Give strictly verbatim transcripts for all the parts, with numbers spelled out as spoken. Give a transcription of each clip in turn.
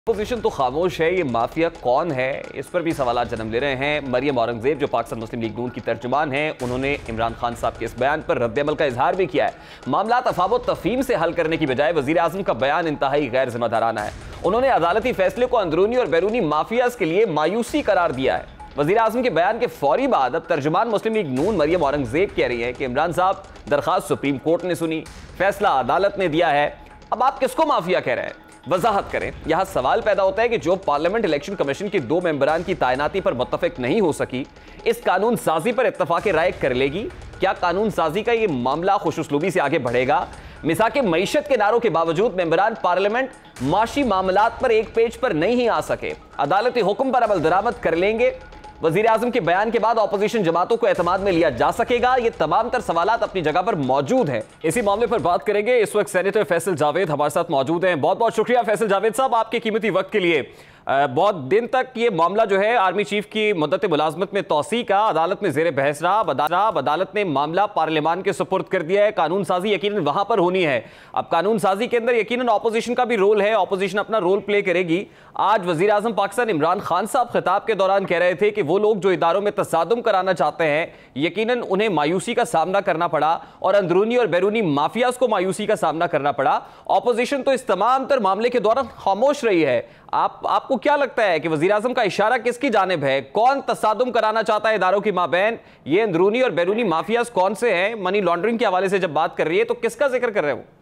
Opposition तो खामोश है, ये माफिया कौन है, इस पर भी सवाल जन्म ले रहे हैं। मरियम औरंगजेब जो पाकिस्तान मुस्लिम लीग नून की तर्जुमान हैं, उन्होंने इमरान खान साहब के इस बयान पर रद्द-ए-अमल का इजहार भी किया है। मामला तफावत तफहीम से हल करने की बजाय वजीर आजम का बयान इंतहाई गैर जिम्मेदाराना है। उन्होंने अदालती फैसले को अंदरूनी और बैरूनी माफियाज के लिए मायूसी करार दिया है। वजीर आजम के बयान के फौरी बाद अब तर्जुमान मुस्लिम लीग नून मरियम औरंगजेब कह रही है कि इमरान साहब दरखास्त सुप्रीम कोर्ट ने सुनी, फैसला अदालत ने दिया है, अब आप किसको माफिया कह रहे हैं, वजाहत करें। यहां सवाल पैदा होता है कि जो पार्लियामेंट इलेक्शन कमीशन की दो मेंबरान की तैनाती पर मुत्तफिक नहीं हो सकी, इस कानून साजी पर इत्तफाक राय कर लेगी। क्या कानून साजी का यह मामला खुशउस्लूबी से आगे बढ़ेगा? मिसाक मईशत के नारों के बावजूद मेंबरान पार्लियामेंट माशी मामलात पर एक पेज पर नहीं आ सके, अदालती हुक्म पर अमल दरामद कर लेंगे। वजीर आजम के बयान के बाद ऑपोजिशन जमातों को एतमाद में लिया जा सकेगा। ये तमाम तर सवालात अपनी जगह पर मौजूद हैं। इसी मामले पर बात करेंगे। इस वक्त सेनेटर फैसल जावेद हमारे साथ मौजूद हैं। बहुत बहुत शुक्रिया फैसल जावेद साहब आपके कीमती वक्त के लिए। बहुत दिन तक ये मामला जो है आर्मी चीफ की मुद्दत मुलाजमत में तौसी का अदालत में जेर बहस रहा। अब अदालत ने मामला पार्लियामान के सुपुर्द कर दिया है। कानून साजी यकीनन वहां पर होनी है। अब कानून साजी के अंदर यकीनन ऑपोजिशन का भी रोल है, ऑपोजिशन अपना रोल प्ले करेगी। आज वजीर आजम पाकिस्तान इमरान खान साहब खिताब के दौरान कह रहे थे कि वो लोग जो इदारों में तसादुम कराना चाहते हैं, यकीनन उन्हें मायूसी का सामना करना पड़ा और अंदरूनी और बैरूनी माफियाज को मायूसी का सामना करना पड़ा। ऑपोजिशन तो इस तमाम तर मामले के दौरान खामोश रही है। आप आपको क्या लगता है कि वजीर आजम का इशारा किसकी जानिब है? कौन तसादुम कराना चाहता है इदारों की माबैन? ये अंदरूनी और बैरूनी माफियाज कौन से हैं? मनी लॉन्ड्रिंग के हवाले से जब बात कर रही है तो किसका जिक्र कर रहे हो?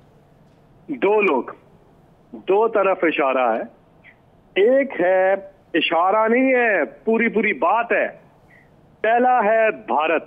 दो लोग, दो तरफ इशारा है। एक है इशारा नहीं है, पूरी पूरी बात है। पहला है भारत,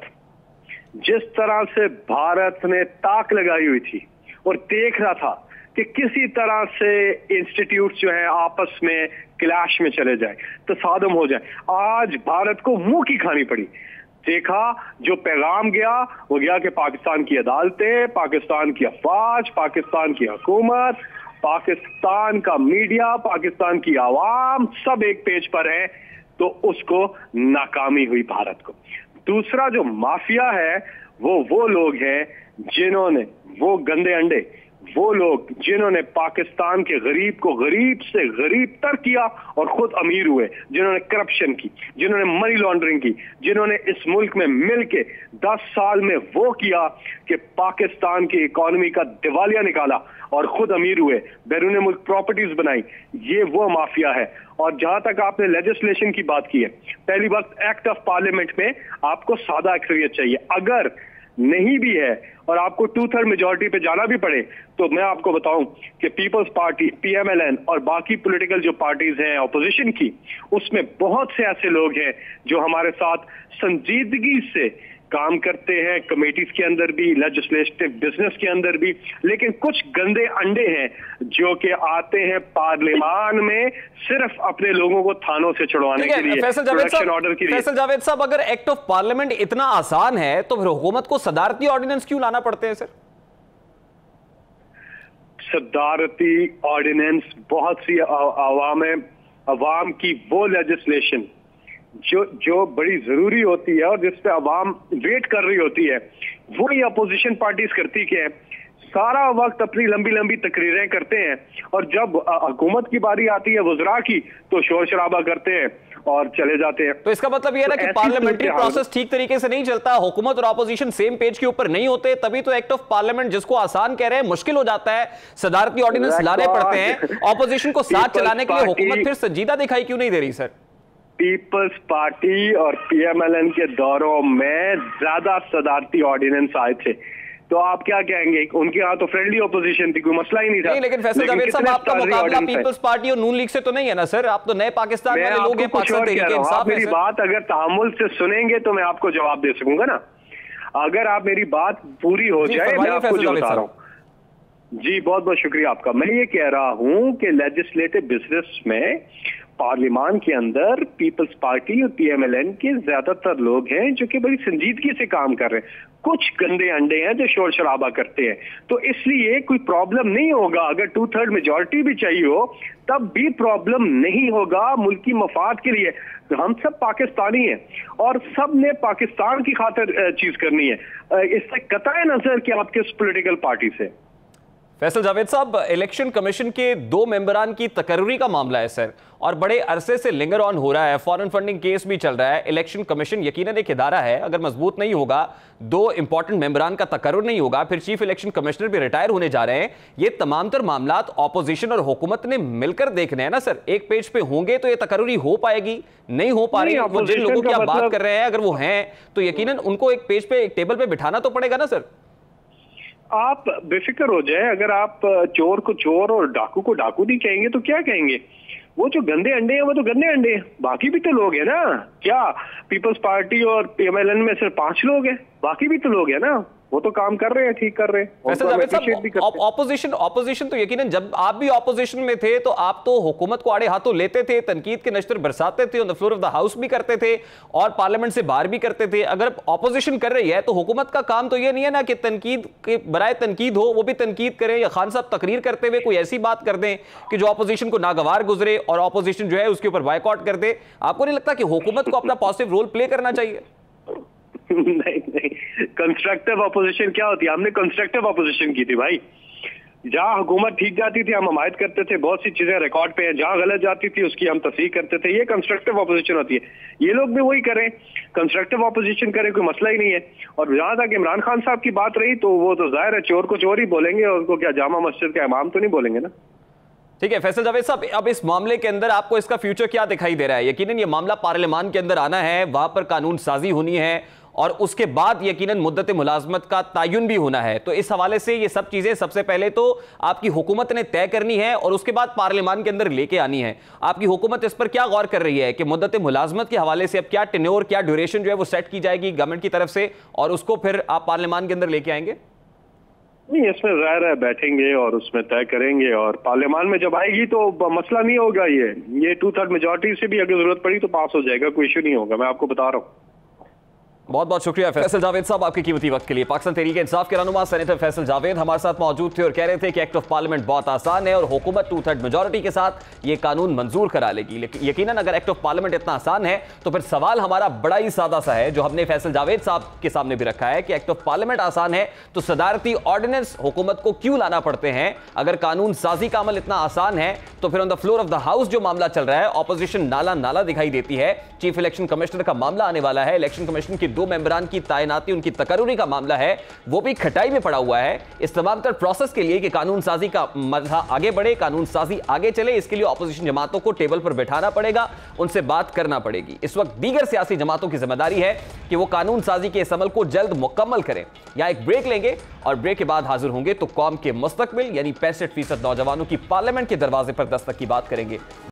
जिस तरह से भारत ने ताक लगाई हुई थी और देख रहा था कि किसी तरह से इंस्टीट्यूट जो है आपस में क्लैश में चले जाए, तसादम हो जाए। आज भारत को मुंह की खानी पड़ी। देखा जो पैगाम गया वो गया कि पाकिस्तान की अदालतें, पाकिस्तान की अफवाज, पाकिस्तान की हुकूमत, पाकिस्तान का मीडिया, पाकिस्तान की आवाम सब एक पेज पर है। तो उसको नाकामी हुई भारत को। दूसरा जो माफिया है वो वो लोग हैं जिन्होंने, वो गंदे अंडे, वो लोग जिन्होंने पाकिस्तान के गरीब को गरीब से गरीब तर किया और खुद अमीर हुए, जिन्होंने करप्शन की, जिन्होंने मनी लॉन्ड्रिंग की, जिन्होंने इस मुल्क में मिलके दस साल में वो किया कि पाकिस्तान की इकोनॉमी का दिवालिया निकाला और खुद अमीर हुए, बैरून मुल्क प्रॉपर्टीज बनाई। ये वो माफिया है। और जहां तक आपने लेजिस्लेशन की बात की है, पहली बात एक्ट ऑफ पार्लियामेंट में आपको सादा अक्सरियत चाहिए। अगर नहीं भी है और आपको टू थर्ड मेजोरिटी पे जाना भी पड़े तो मैं आपको बताऊं कि पीपल्स पार्टी, पीएमएलएन और बाकी पॉलिटिकल जो पार्टीज हैं ऑपोजिशन की, उसमें बहुत से ऐसे लोग हैं जो हमारे साथ संजीदगी से काम करते हैं, कमेटीज के अंदर भी, लेजिस्लेटिव बिजनेस के अंदर भी। लेकिन कुछ गंदे अंडे हैं जो कि आते हैं पार्लियामान में सिर्फ अपने लोगों को थानों से छुड़वाने के लिए, प्रोटेक्शन ऑर्डर के लिए। फैसल जावेद साहब, अगर एक्ट ऑफ पार्लियामेंट इतना आसान है तो फिर हुकूमत को सदारती ऑर्डिनेंस क्यों लाना पड़ते हैं? सर, सदारती ऑर्डिनेंस बहुत सी आवाम अवाम की वो लेजिस्लेशन जो जो बड़ी जरूरी होती है और जिस पे अवाम वेट कर रही होती है, वो ही अपोजिशन पार्टीज करती क्या है, सारा वक्त अपनी लंबी लंबी तकरीरें करते हैं और जब हुकूमत की बारी आती है वज़रा की तो शोर शराबा करते हैं और चले जाते हैं। तो इसका मतलब यह है ना कि पार्लियामेंट्री प्रोसेस ठीक तरीके से नहीं चलता, हुकूमत और अपोजिशन सेम पेज के ऊपर नहीं होते, तभी तो एक्ट ऑफ पार्लियामेंट जिसको आसान कह रहे हैं मुश्किल हो जाता है, सदारती ऑर्डिनेंस लाने पड़ते हैं। ऑपोजिशन को साथ चलाने के लिए हुकूमत फिर संजीदा दिखाई क्यों नहीं दे रही? सर, पीपल्स पार्टी और पीएमएलएन के दौरों में ज्यादा सदारती ऑर्डिनेंस आए थे, तो आप क्या कहेंगे? उनके यहाँ तो फ्रेंडली ऑपोजिशन थी, कोई मसला ही नहीं था। नहीं, लेकिन फैसल जावेद साहब, आपका मुकाबला पीपल्स पार्टी और नून लीग से तो नहीं है ना सर? आप तो नए पाकिस्तान वाले लोग हैं, पाकिस्तान तहरीक इंसाफ है। मेरी बात अगर तहम्मुल से सुनेंगे तो मैं आपको जवाब दे सकूंगा ना। अगर आप मेरी बात पूरी हो जाए, मैं आपको जो बता रहा हूँ। जी, बहुत बहुत शुक्रिया आपका। मैं ये कह रहा हूं कि लेजिस्लेटिव बिजनेस में पार्लियामान के अंदर पीपल्स पार्टी और पीएमएलएन के ज्यादातर लोग हैं जो कि बड़ी संजीदगी से काम कर रहे हैं। कुछ गंदे अंडे हैं जो शोर शराबा करते हैं, तो इसलिए कोई प्रॉब्लम नहीं होगा। अगर टू थर्ड मेजोरिटी भी चाहिए हो तब भी प्रॉब्लम नहीं होगा मुल्की मफाद के लिए। तो हम सब पाकिस्तानी हैं और सब ने पाकिस्तान की खातिर चीज करनी है। इससे कतई नजर कि आप किस पॉलिटिकल पार्टी से। फैसल जावेद साहब, इलेक्शन कमीशन के दो मेंबरान की तकर्री का मामला है सर, और बड़े अरसे से लिंगर ऑन हो रहा है। फॉरेन फंडिंग केस भी चल रहा है। इलेक्शन कमीशन यकीनन एक इदारा है, अगर मजबूत नहीं होगा, दो इंपॉर्टेंट मेंबरान का तकर्रुर नहीं होगा, फिर चीफ इलेक्शन कमिश्नर भी रिटायर होने जा रहे हैं। ये तमाम तर मामलात ऑपोजिशन और हुकूमत ने मिलकर देखने हैं ना सर। एक पेज पे होंगे तो ये तकर्रुरी हो पाएगी, नहीं हो पा रही। वो जिन लोगों की आप बात कर रहे हैं, अगर वो हैं तो यकीनन उनको एक पेज पे, एक टेबल पे बिठाना तो पड़ेगा ना सर। आप बेफिक्र हो जाए, अगर आप चोर को चोर और डाकू को डाकू नहीं कहेंगे तो क्या कहेंगे? वो जो गंदे अंडे हैं वो तो गंदे अंडे हैं, बाकी भी तो लोग हैं ना। क्या पीपल्स पार्टी और पीएमएलएन में सिर्फ पांच लोग हैं? बाकी भी तो लोग हैं ना, वो तो काम कर रहे हैं, ठीक कर रहे हैं। ऑपोजिशन ऑपोजिशन तो यकीनन, जब आप भी ऑपोजिशन में थे तो आप तो हुकूमत को आड़े हाथों लेते थे, तनकीद के नश्तर बरसाते थे, on the floor of the house भी करते थे और पार्लियामेंट से बाहर भी करते थे। अगर ऑपोजिशन कर रही है तो हुकूमत का काम तो ये नहीं है ना कि तनकीद के बराए तनकीद हो, वो भी तनकीद करें, या खान साहब तकरीर करते हुए कोई ऐसी बात कर दें कि जो ऑपोजिशन को नागवार गुजरे और ऑपोजिशन जो है उसके ऊपर बायकॉट कर दे। आपको नहीं लगता कि हुकूमत को अपना पॉजिटिव रोल प्ले करना चाहिए? नहीं नहीं, कंस्ट्रक्टिव अपोजिशन क्या होती है? हमने कंस्ट्रक्टिव अपोजिशन की थी भाई। जहां हुकूमत ठीक जाती थी हम हमायत करते थे, बहुत सी चीजें रिकॉर्ड पे हैं। जहां गलत जाती थी उसकी हम तस्दीक करते थे। ये कंस्ट्रक्टिव अपोजिशन होती है। ये लोग भी वही करें, कंस्ट्रक्टिव अपोजिशन करें, कोई मसला ही नहीं है। और जहां तक इमरान खान साहब की बात रही तो वो तो जाहिर है चोर को चोर ही बोलेंगे, और उनको क्या जामा मस्जिद का इमाम तो नहीं बोलेंगे ना। ठीक है फैसल जावेद साहब, अब इस मामले के अंदर आपको इसका फ्यूचर क्या दिखाई दे रहा है? यकीनन ये मामला पार्लियामान के अंदर आना है, वहां पर कानून साजी होनी है और उसके बाद यकीनन मुद्दत मुलाजमत का तयन भी होना है। तो इस हवाले से ये सब चीजें सबसे पहले तो आपकी हुकूमत ने तय करनी है और उसके बाद पार्लियामान के अंदर लेके आनी है। आपकी हुकूमत इस पर क्या गौर कर रही है कि मुद्दत मुलाजमत के हवाले से अब क्या टेन्योर, क्या ड्यूरेशन जो है वो सेट की जाएगी गवर्नमेंट की तरफ से, और उसको फिर आप पार्लियामान के अंदर लेके आएंगे? नहीं, इसमें जाहिर है बैठेंगे और उसमें तय करेंगे, और पार्लियामान में जब आएगी तो मसला नहीं होगा। ये ये टू थर्ड मेजोरिटी से भी अगर जरूरत पड़ी तो पास हो जाएगा, कोई इशू नहीं होगा, मैं आपको बता रहा हूँ। बहुत बहुत शुक्रिया फैसल जावेद साहब आपके कीमती वक्त के लिए। पाकिस्तान तहरीक इंसाफ के रहनुमा सेनेटर फैसल जावेद हमारे साथ मौजूद थे और कह रहे थे कि एक्ट ऑफ पार्लियामेंट बहुत आसान है और हुकूमत टू थर्ड मेजोरिटी के साथ ये कानून मंजूर करा लेगी। लेकिन यकीनन अगर एक्ट ऑफ पार्लियामेंट इतना आसान है तो फिर सवाल हमारा बड़ा ही सादा सा है, जो हमने फैसल जावेद साहब के सामने भी रखा है कि एक्ट ऑफ पार्लियामेंट आसान है तो सदारती ऑर्डिनेंस हुकूमत को क्यों लाना पड़ते हैं? अगर कानून साजी का अमल इतना आसान है तो फिर on the floor of the house जो मामला चल रहा है, ऑपोजिशन नाला नाला दिखाई देती है। चीफ इलेक्शन कमिश्नर का मामला आने वाला है, इलेक्शन कमीशन की दो मेंबरान की तायनाती, उनकी तकर्रुरी का मामला है, वो भी खटाई में पड़ा हुआ है। इस तमाम तर प्रोसेस के लिए कि कानून साजी का मसला आगे बढ़े, कानून साजी आगे चले, इसके लिए ऑपोजिशन जमातों को टेबल पर बैठाना पड़ेगा, उनसे बात करना पड़ेगी। इस वक्त दीगर सियासी जमातों की जिम्मेदारी है कि वो कानून साजी के इस अमल को जल्द मुकम्मल करें। या एक ब्रेक लेंगे और ब्रेक के बाद हाजिर होंगे तो कौम के मुस्तकबिल यानी पैंसठ फीसद नौजवानों की पार्लियामेंट के दरवाजे पर दस्तक की बात करेंगे।